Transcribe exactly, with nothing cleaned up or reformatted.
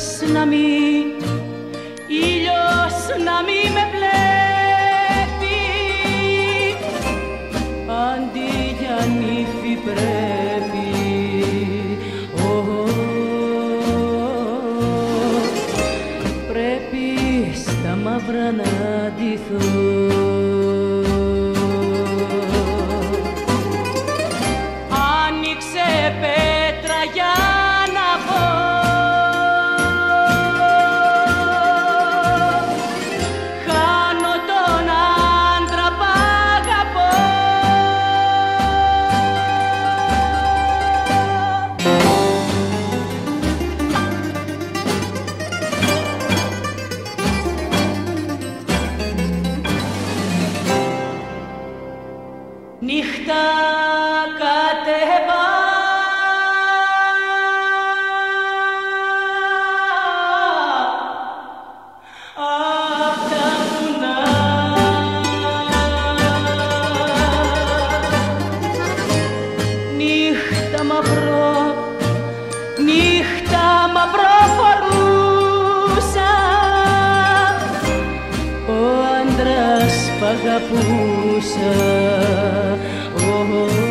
να μην, ήλιος να μην με βλέπει, αντί για νύφη πρέπει oh, πρέπει στα μαύρα να ντυθώ. Άνοιξε πέτρα για να μπω, χάνω τον άντρα που αγαπώ. Νύχτα κατέβα απ' τα βουνά, νύχτα μαυρό, νύχτα μαυρό φορούσα, ο άντρας π' αγαπούσα. Oh, oh.